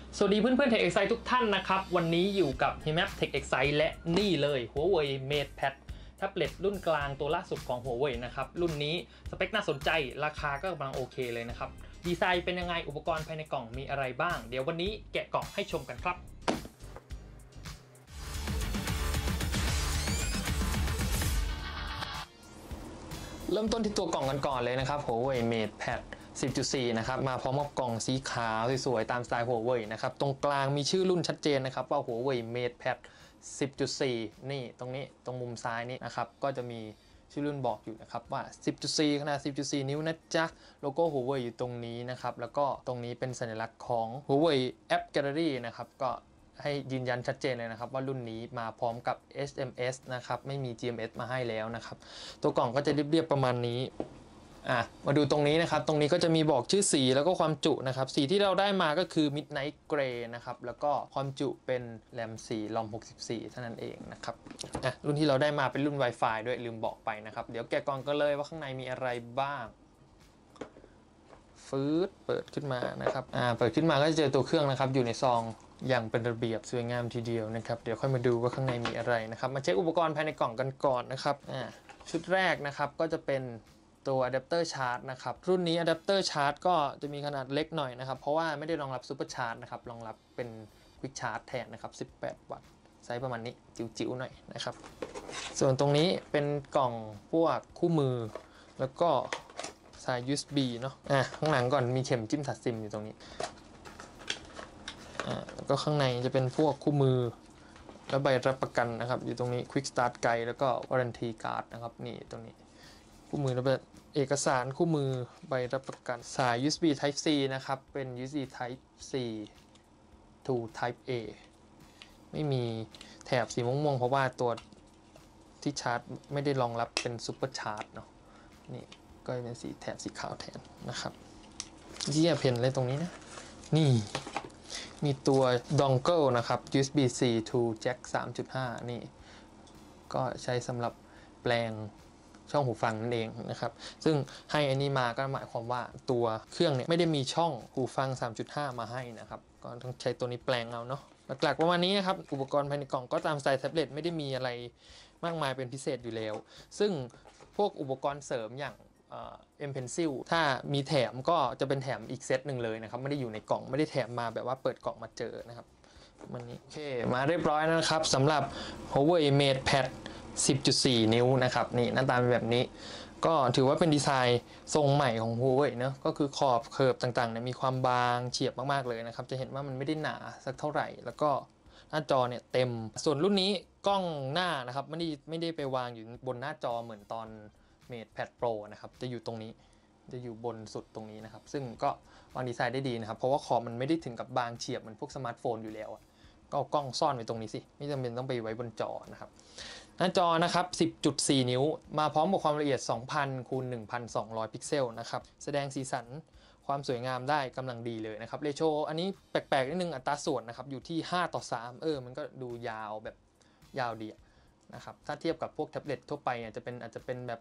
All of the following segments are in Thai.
สวัสดีเพื่อนๆ Tech Excite ทุกท่านนะครับวันนี้อยู่กับ Himap Tech Excite และนี่เลย Huawei MatePad แท็บเล็ตรุ่นกลางตัวล่าสุดของ Huawei นะครับรุ่นนี้สเปคน่าสนใจราคาก็กำลังโอเคเลยนะครับดีไซน์เป็นยังไงอุปกรณ์ภายในกล่องมีอะไรบ้างเดี๋ยววันนี้แกะกล่องให้ชมกันครับเริ่มต้นที่ตัวกล่องกันก่อนเลยนะครับ Huawei MatePad 10.4 นะครับมาพร้อมกับกล่องสีขาวสวยๆตามสไตล์ Huawei นะครับตรงกลางมีชื่อรุ่นชัดเจนนะครับว่า Huawei MatePad 10.4 นี่ตรงนี้ตรงมุมซ้ายนี่นะครับก็จะมีชื่อรุ่นบอกอยู่นะครับว่า 10.4 ขนาด 10.4 นิ้วนะจ๊ะโลโก้ Huawei อยู่ตรงนี้นะครับแล้วก็ตรงนี้เป็นสัญลักษณ์ของ Huawei App Gallery นะครับก็ให้ยืนยันชัดเจนเลยนะครับว่ารุ่นนี้มาพร้อมกับ SMS นะครับไม่มี GMS มาให้แล้วนะครับตัวกล่องก็จะเรียบๆประมาณนี้มาดูตรงนี้นะครับตรงนี้ก็จะมีบอกชื่อสีแล้วก็ความจุนะครับสีที่เราได้มาก็คือ Midnight Gray นะครับแล้วก็ความจุเป็น RAM 4 ROM 64เท่านั้นเองนะครับรุ่นที่เราได้มาเป็นรุ่น Wi-Fi ด้วยลืมบอกไปนะครับเดี๋ยวแกะกล่องกันเลยว่าข้างในมีอะไรบ้างเปิดขึ้นมานะครับเปิดขึ้นมาก็จะเจอตัวเครื่องนะครับอยู่ในซองอย่างเป็นระเบียบสวยงามทีเดียวนะครับเดี๋ยวค่อยมาดูว่าข้างในมีอะไรนะครับมาเช็คอุปกรณ์ภายในกล่องกันก่อนนะครับชุดแรกนะครับก็จะเป็นตัวอะแดปเตอร์ชาร์จนะครับรุ่นนี้อะแดปเตอร์ชาร์จก็จะมีขนาดเล็กหน่อยนะครับเพราะว่าไม่ได้รองรับซูเปอร์ชาร์จนะครับรองรับเป็นควิกชาร์จแทนนะครับ18 วัตต์ไซส์ประมาณนี้จิ๋วๆหน่อยนะครับส่วนตรงนี้เป็นกล่องพวกคู่มือแล้วก็สาย USB เนาะข้างหลังก่อนมีเข็มจิ้มถัดซิมอยู่ตรงนี้แล้วก็ข้างในจะเป็นพวกคู่มือและใบรับประกันนะครับอยู่ตรงนี้ Quick Start Guide แล้วก็ Warranty Card นะครับนี่ตรงนี้คู่มือและเอกสารคู่มือใบรับประกันสาย USB Type C นะครับเป็น USB Type C to Type A ไม่มีแถบสีม่วงๆเพราะว่าตัวที่ชาร์จไม่ได้รองรับเป็นซุปเปอร์ชาร์จเนาะนี่ก็เป็นสีแถบสีขาวแทนนะครับที่เพนเลยตรงนี้นะนี่มีตัวดองเกิลนะครับ USB-C to Jack 3.5 นี่ก็ใช้สำหรับแปลงช่องหูฟังนั่นเองนะครับซึ่งให้อันนี้มาก็หมายความว่าตัวเครื่องเนี่ยไม่ได้มีช่องหูฟัง 3.5 มาให้นะครับก็ต้องใช้ตัวนี้แปลงเอาเนาะหลักๆประมาณนี้ครับอุปกรณ์ภายในกล่องก็ตามสไตล์แท็บเล็ตไม่ได้มีอะไรมากมายเป็นพิเศษอยู่แล้วซึ่งพวกอุปกรณ์เสริมอย่างM Pencil ถ้ามีแถมก็จะเป็นแถมอีกเซตหนึ่งเลยนะครับไม่ได้อยู่ในกล่องไม่ได้แถมมาแบบว่าเปิดกล่องมาเจอนะครับมันนี้โอเคมาเรียบร้อยแล้วนะครับสำหรับ Huawei MatePad 10.4 นิ้วนะครับนี่หน้าตาเป็นแบบนี้ก็ถือว่าเป็นดีไซน์ทรงใหม่ของ Huawei เนอะก็คือขอบเคิร์ฟต่างๆเนี่ยมีความบางเฉียบมากๆเลยนะครับจะเห็นว่ามันไม่ได้หนาสักเท่าไหร่แล้วก็หน้าจอเนี่ยเต็มส่วนรุ่นนี้กล้องหน้านะครับไม่ได้ไปวางอยู่บนหน้าจอเหมือนตอนMatePad Pro นะครับจะอยู่ตรงนี้จะอยู่บนสุดตรงนี้นะครับซึ่งก็วางดีไซน์ได้ดีนะครับเพราะว่าขอบมันไม่ได้ถึงกับบางเฉียบเหมือนพวกสมาร์ทโฟนอยู่แล้วก็เอากล้องซ่อนไว้ตรงนี้สิไม่จำเป็นต้องไปไว้บนจอนะครับหน้าจอนะครับ 10.4 นิ้วมาพร้อมกับความละเอียด 2000 คูณ 1200 พิกเซลนะครับแสดงสีสันความสวยงามได้กำลังดีเลยนะครับเรโชอันนี้แปลกๆนิดนึงอัตราส่วนนะครับอยู่ที่5:3มันก็ดูยาวแบบยาวดีนะครับถ้าเทียบกับพวกแท็บเล็ตทั่วไปอาจจะเป็นแบบ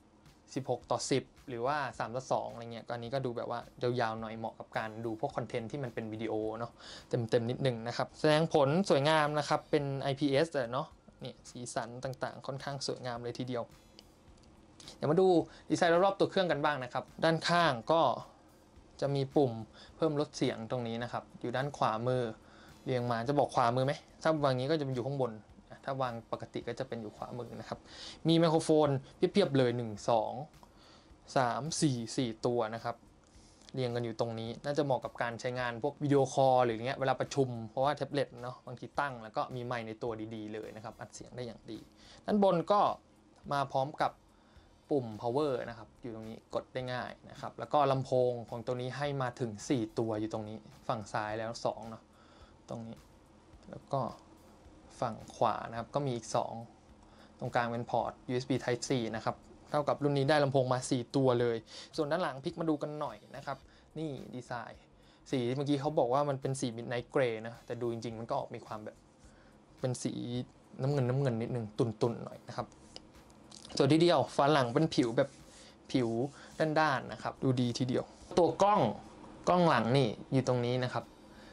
16:10หรือว่า3:2อะไรเงี้ยอันนี้ก็ดูแบบว่ายาวๆหน่อยเหมาะกับการดูพวกคอนเทนต์ที่มันเป็นวิดีโอเนาะเต็มนิดนึงนะครับแสดงผลสวยงามนะครับเป็น IPS เนาะนี่สีสันต่างๆค่อนข้างสวยงามเลยทีเดียวเดี๋ยวมาดูดีไซน์รอบๆตัวเครื่องกันบ้างนะครับด้านข้างก็จะมีปุ่มเพิ่มลดเสียงตรงนี้นะครับอยู่ด้านขวามือเรียงมาจะบอกขวามือไหมถ้าวางนี้ก็จะอยู่ข้างบนถ้าวางปกติก็จะเป็นอยู่ขวามือนะครับมีไมโครโฟนเพียบๆเลย1 2 3 4ตัวนะครับเรียงกันอยู่ตรงนี้น่าจะเหมาะกับการใช้งานพวกวิดีโอคอลหรือเงี้ยเวลาประชุมเพราะว่าแท็บเล็ตเนาะบางทีตั้งแล้วก็มีไมค์ในตัวดีๆเลยนะครับอัดเสียงได้อย่างดีด้านบนก็มาพร้อมกับปุ่ม power นะครับอยู่ตรงนี้กดได้ง่ายนะครับแล้วก็ลำโพงของตัวนี้ให้มาถึง4ตัวอยู่ตรงนี้ฝั่งซ้ายแล้ว2เนาะตรงนี้แล้วก็ฝั่งขวานะครับก็มีอีก2ตรงกลางเป็นพอร์ต USB Type C นะครับเท่ากับรุ่นนี้ได้ลำโพงมา4ตัวเลยส่วนด้านหลังพลิกมาดูกันหน่อยนะครับนี่ดีไซน์สีเมื่อกี้เขาบอกว่ามันเป็นสี Midnight Gray นะแต่ดูจริงๆมันก็ออกมีความแบบเป็นสีน้ำเงินนิดนึงตุ่นๆหน่อยนะครับส่วนที่เดียวฝาหลังเป็นผิวแบบผิวด้านๆนะครับดูดีทีเดียวตัวกล้องหลังนี่อยู่ตรงนี้นะครับ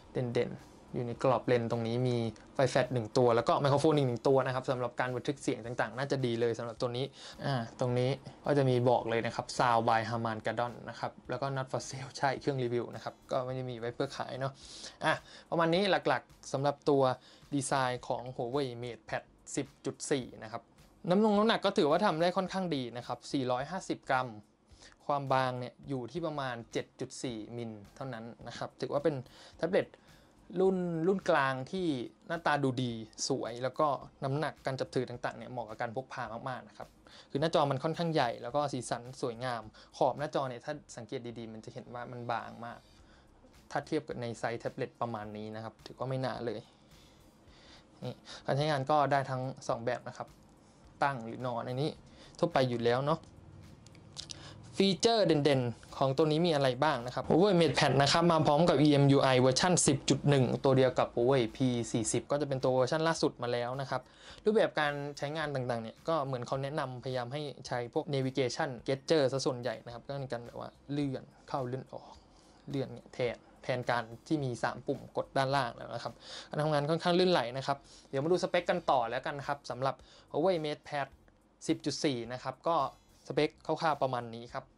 เด่นๆอยู่ในกรอบเลนตรงนี้มีไฟแฟลช1ตัวแล้วก็ไมโครโฟนอีก1ตัวนะครับสำหรับการบันทึกเสียงต่างๆน่าจะดีเลยสำหรับตัวนี้ตรงนี้ก็จะมีบอกเลยนะครับ Sound by Harman Kardon นะครับแล้วก็ Not for sale ใช่เครื่องรีวิวนะครับก็ไม่ได้มีไว้เพื่อขายเนาะประมาณนี้หลักๆสำหรับตัวดีไซน์ของ Huawei MatePad 10.4 นะครับน้ำหนักก็ถือว่าทำได้ค่อนข้างดีนะครับ450 กรัมความบางเนี่ยอยู่ที่ประมาณ 7.4 มิลเท่านั้นนะครับถือว่าเป็นแท็บเล็ตรุ่นกลางที่หน้าตาดูดีสวยแล้วก็น้ำหนักการจับถือต่างๆเนี่ยเหมาะกับการพกพามากๆนะครับคือหน้าจอมันค่อนข้างใหญ่แล้วก็สีสันสวยงามขอบหน้าจอเนี่ยถ้าสังเกตดีๆมันจะเห็นว่ามันบางมากถ้าเทียบกับในไซส์แท็บเล็ตประมาณนี้นะครับถือว่าไม่หนาเลยนี่การใช้งานก็ได้ทั้ง2แบบนะครับตั้งหรือนอนอันนี้ทั่วไปอยู่แล้วเนาะฟีเจอร์เด่นๆของตัวนี้มีอะไรบ้างนะครับ Huawei MatePad นะครับมาพร้อมกับ EMUI เวอร์ชัน 10.1 ตัวเดียวกับ Huawei P40 ก็จะเป็นตัวเวอร์ชันล่าสุดมาแล้วนะครับรูปแบบการใช้งานต่างๆเนี่ยก็เหมือนเขาแนะนำพยายามให้ใช้พวก navigation gesture ซะส่วนใหญ่นะครับก็ในการแบบว่าเลื่อนเข้าเลื่อนออกเลื่อนเนี่ยแทนการที่มี3ปุ่มกดด้านล่างแล้วนะครับการทำงานค่อนข้างลื่นไหลนะครับเดี๋ยวมาดูสเปคกันต่อแล้วกันนะครับสำหรับ Huawei MatePad 10.4 นะครับก็สเปคคร่าวๆประมาณนี้ครับ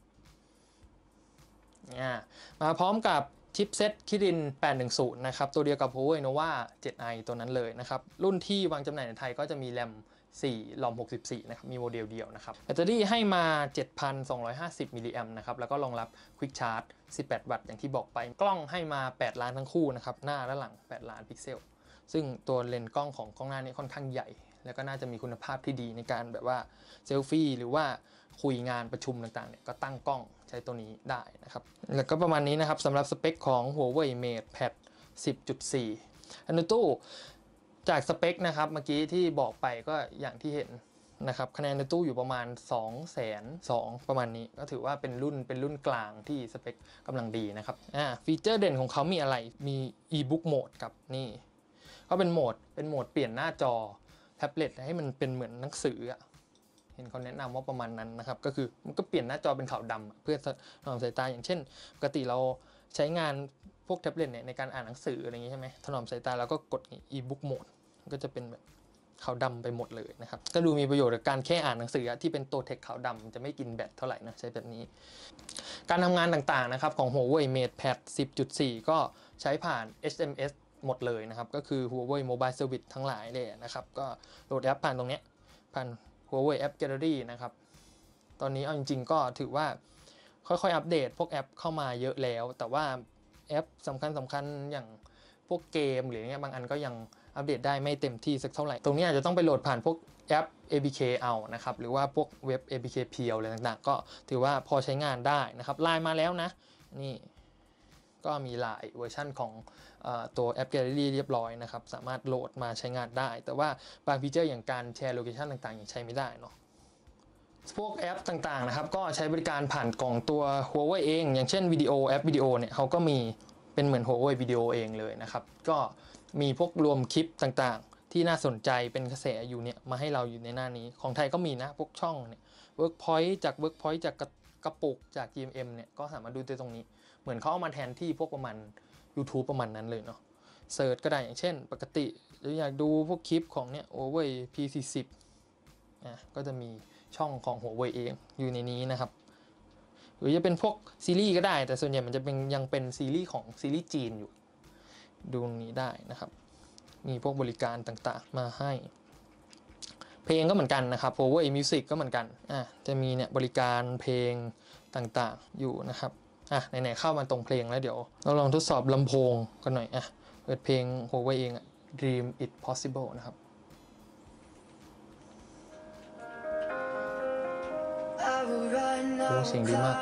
มาพร้อมกับชิปเซ็ต Kirin 810 นะครับตัวเดียวกับ Huawei Nova 7i ตัวนั้นเลยนะครับรุ่นที่วางจำหน่ายในไทยก็จะมีแรม4 ROM 64 นะครับมีโมเดลเดียวนะครับแบตเตอรี่ให้มา 7,250 มิลลิแอมป์นะครับแล้วก็รองรับ Quick Charge 18 วัตต์อย่างที่บอกไปกล้องให้มา 8 ล้านทั้งคู่นะครับหน้าและหลัง 8 ล้านพิกเซลซึ่งตัวเลนส์กล้องของกล้องหน้านี้ค่อนข้างใหญ่แล้วก็น่าจะมีคุณภาพที่ดีในการแบบว่าเซลฟี่หรือว่าคุยงานประชุมต่างๆเนี่ยก็ตั้งกล้องใช้ตัวนี้ได้นะครับแล้วก็ประมาณนี้นะครับสำหรับสเปคของ Huawei MatePad 10.4 Antutu จากสเปคนะครับเมื่อกี้ที่บอกไปก็อย่างที่เห็นนะครับคะแนนAntutuอยู่ประมาณ 202,000 ประมาณนี้ก็ถือว่าเป็นรุ่นกลางที่สเปคกำลังดีนะครับฟีเจอร์เด่นของเขามีอะไรมี e-book mode ครับนี่ก็เป็นโหมดเปลี่ยนหน้าจอแท็บเล็ตให้มันเป็นเหมือนหนังสือเห็นเขาแนะนำว่าประมาณนั้นนะครับก็คือมันก็เปลี่ยนหน้าจอเป็นขาวดำเพื่อถนอมสายตาอย่างเช่นปกติเราใช้งานพวกแท็บเล็ตเนี่ยในการอ่านหนังสืออะไรอย่างงี้ใช่ไหมถนอมสายตาแล้วก็กด e-book mode ก็จะเป็นแบบขาวดำไปหมดเลยนะครับก็ดูมีประโยชน์กับการแค่อ่านหนังสือที่เป็นตัวเทคขาวดำจะไม่กินแบตเท่าไหร่นะใช้แบบนี้การทำงานต่างๆนะครับของ Huawei MatePad 10.4 ก็ใช้ผ่าน SMS หมดเลยนะครับก็คือ Huawei Mobile Service ทั้งหลายเลยนะครับก็โหลดแอปผ่านตรงนี้ผ่านHuawei App Gallery นะครับตอนนี้เอาจริงๆก็ถือว่าค่อยๆอัปเดตพวกแอปเข้ามาเยอะแล้วแต่ว่าแอปสำคัญอย่างพวกเกมหรือเงี้ยบางอันก็ยังอัปเดตได้ไม่เต็มที่สักเท่าไหร่ตรงนี้อาจจะต้องไปโหลดผ่านพวกแอป APK เอานะครับหรือว่าพวกเว็บ APK เพียวอะไรต่างๆก็ถือว่าพอใช้งานได้นะครับไลน์มาแล้วนะนี่ก็มีหลายเวอร์ชันของตัวแอป Gallery เรียบร้อยนะครับสามารถโหลดมาใช้งานได้แต่ว่าบางฟีเจอร์อย่างการแชร์โลเคชันต่างๆยังใช้ไม่ได้เนาะพวกแอปต่างๆนะครับก็ใช้บริการผ่านกล่องตัว Huawei เองอย่างเช่นแอปวิดีโอเนี่ยเขาก็มีเป็นเหมือน Huawei วิดีโอเองเลยนะครับก็มีพวกรวมคลิปต่างๆที่น่าสนใจเป็นกระแสอยู่เนี่ยมาให้เราอยู่ในหน้านี้ของไทยก็มีนะพวกช่องเนี่ย Workpoint จากกระปุกจาก GMM เนี่ยก็สามารถดูได้ตรงนี้เหมือนเขาเอามาแทนที่พวกประมาณ YouTube ประมาณนั้นเลยเนาะเซิร์ชก็ได้อย่างเช่นปกติหรืออยากดูพวกคลิปของเนี่ย Huawei P40 ก็จะมีช่องของ Huawei เองอยู่ในนี้นะครับหรือจะเป็นพวกซีรีส์ก็ได้แต่ส่วนใหญ่มันจะยังเป็นซีรีส์ของซีรีส์จีนอยู่ดูตรงนี้ได้นะครับมีพวกบริการต่างๆมาให้เพลงก็เหมือนกันนะครับ Huawei Music ก็เหมือนกันจะมีเนี่ยบริการเพลงต่างๆอยู่นะครับไหนๆเข้ามาตรงเพลงแล้วเดี๋ยวเราลองทดสอบลำโพงกันหน่อยเปิดเพลง Huawei เองDream It Possible นะครับเสียงดีมาก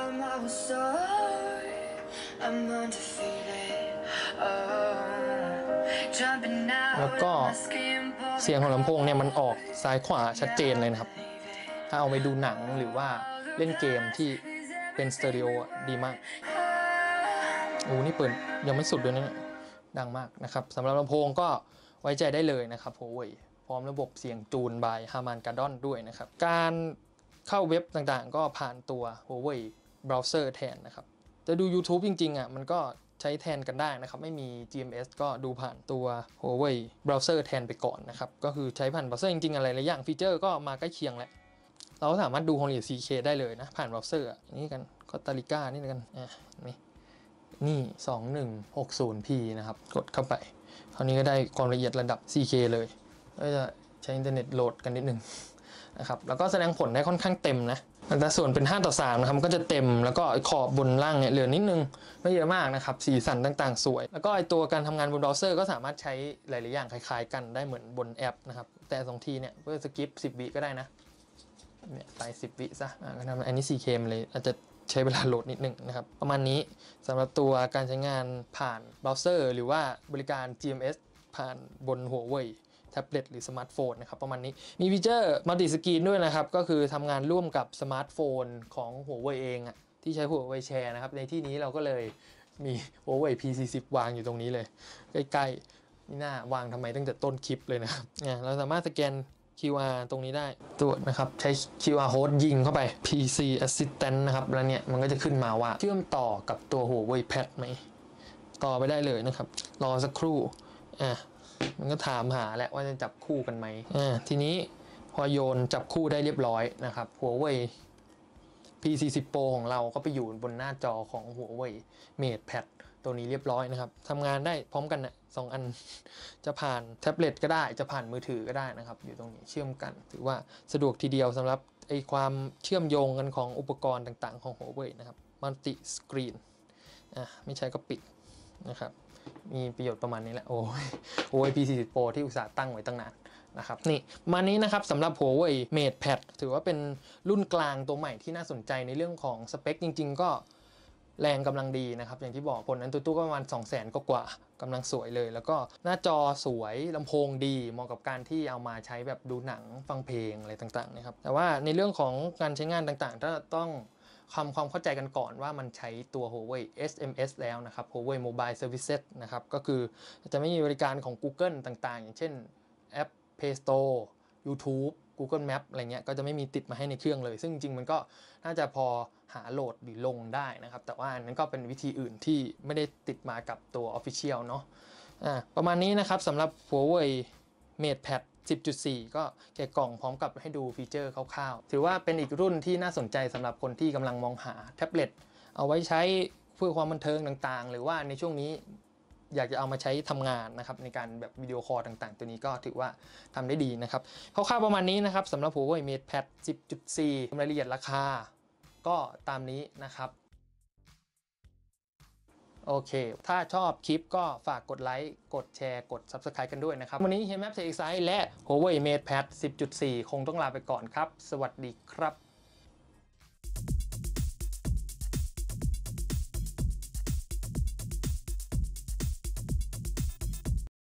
แล้วก็เสียงของลำโพงเนี่ยมันออกซ้ายขวาชัดเจนเลยนะครับถ้าเอาไปดูหนังหรือว่าเล่นเกมที่เป็นสเตอริโอดีมากนี่เปิดยังไม่สุดด้วยนะดังมากนะครับสำหรับลำโพงก็ไว้ใจได้เลยนะครับ Huawei พร้อมระบบเสียงจูน by Harman Kardon ด้วยนะครับการเข้าเว็บต่างๆก็ผ่านตัว Huawei Browser แทนนะครับจะดู YouTube จริงๆมันก็ใช้แทนกันได้นะครับไม่มี GMS ก็ดูผ่านตัว Huawei Browser แทนไปก่อนนะครับก็คือใช้ผ่าน Browser จริงๆอะไรหลายอย่างฟีเจอร์ก็มาใกล้เคียงแหละเราสามารถดู Quality 4K ได้เลยนะผ่าน Browser นี่กันคอสตาริกานี่กันนี่ 2160p นะครับกดเข้าไปคราวนี้ก็ได้ความละเอียดระดับ 4K เลยก็จะใช้อินเทอร์เน็ตโหลดกันนิดนึงนะครับแล้วก็แสดงผลได้ค่อนข้างเต็มนะแต่ส่วนเป็น5:3นะครับก็จะเต็มแล้วก็ขอบบนล่างเนี่ยเหลือนิดนึงไม่เยอะมากนะครับสีสันต่างๆสวยแล้วก็ไอตัวการทำงานบนเบราว์เซอร์ก็สามารถใช้หลายๆอย่างคล้ายๆกันได้เหมือนบนแอปนะครับแต่2ทีเนี่ยเพื่อสกิป10 วิก็ได้นะเนี่ยไป10 วิซะก็ทำอันนี้ 4K เลยอาจจะใช้เวลาโหลดนิดนึงนะครับประมาณนี้สำหรับตัวการใช้งานผ่านเบราว์เซอร์หรือว่าบริการ GMS ผ่านบน Huaweiแท็บเล็ตหรือสมาร์ทโฟนนะครับประมาณนี้มีฟีเจอร์มัลติสกรีนด้วยนะครับก็คือทำงานร่วมกับสมาร์ทโฟนของ Huawei เองอะที่ใช้ Huawei Share นะครับในที่นี้เราก็เลยมี Huawei P40 วางอยู่ตรงนี้เลยใกล้ๆนี่น่าวางทำไมตั้งแต่ต้นคลิปเลยนะครับเราสามารถสแกน QR ตรงนี้ได้ตรวจนะครับใช้ QR code ยิงเข้าไป PC Assistant นะครับแล้วเนี่ยมันก็จะขึ้นมาว่าเชื่อมต่อกับตัว Huawei Pad ไหมต่อไปได้เลยนะครับรอสักครู่มันก็ถามหาแหละว่าจะจับคู่กันไหมทีนี้พอโยนจับคู่ได้เรียบร้อยนะครับ Huawei P40 Pro ของเราก็ไปอยู่บนหน้าจอของ Huawei Mate Pad ตัวนี้เรียบร้อยนะครับทำงานได้พร้อมกันนะ2 อันจะผ่านแท็บเล็ตก็ได้จะผ่านมือถือก็ได้นะครับอยู่ตรงนี้เชื่อมกันถือว่าสะดวกทีเดียวสำหรับความเชื่อมโยงกันของอุปกรณ์ต่างๆของ Huawei นะครับมัลติสกรีนไม่ใช่ก็ปิดนะครับมีประโยชน์ประมาณนี้แหละโอ้ย P40 Pro ที่อุตส่าห์ตั้งไว้ตั้งนานนะครับนี่มานี้นะครับสำหรับ Huawei Mate Pad ถือว่าเป็นรุ่นกลางตัวใหม่ที่น่าสนใจในเรื่องของสเปคจริงๆก็แรงกำลังดีนะครับอย่างที่บอกผลนั้นตู้ก็ประมาณ 200,000 กว่ากำลังสวยเลยแล้วก็หน้าจอสวยลำโพงดีเหมาะกับการที่เอามาใช้แบบดูหนังฟังเพลงอะไรต่างๆนะครับแต่ว่าในเรื่องของการใช้งานต่างๆถ้าต้องความเข้าใจกันก่อนว่ามันใช้ตัว Huawei SMS แล้วนะครับ Huawei Mobile Services นะครับก็คือจะไม่มีบริการของ Google ต่างๆอย่างเช่นแอป Play Store YouTube Google Map อะไรเงี้ยก็จะไม่มีติดมาให้ในเครื่องเลยซึ่งจริงๆมันก็น่าจะพอหาโหลดหรือลงได้นะครับแต่ว่าอันนั้นก็เป็นวิธีอื่นที่ไม่ได้ติดมากับตัว Official เนาะประมาณนี้นะครับสำหรับ Huawei Mate Pad 10.4 ก็แกะกล่องพร้อมกับให้ดูฟีเจอร์คร่าวๆถือว่าเป็นอีกรุ่นที่น่าสนใจสำหรับคนที่กำลังมองหาแท็บเล็ตเอาไว้ใช้เพื่อความบันเทิงต่างๆหรือว่าในช่วงนี้อยากจะเอามาใช้ทำงานนะครับในการแบบวิดีโอคอลต่างๆตัวนี้ก็ถือว่าทำได้ดีนะครับคร่าวๆประมาณนี้นะครับสำหรับ Huawei Mate Pad 10.4 รายละเอียดราคาก็ตามนี้นะครับโอเคถ้าชอบคลิปก็ฝากกดไลค์กดแชร์กด Subscribe กันด้วยนะครับวันนี้ HMAP Tech Insight และ Huawei Mate Pad 10.4 คงต้องลาไปก่อนครับสวัสดีครับ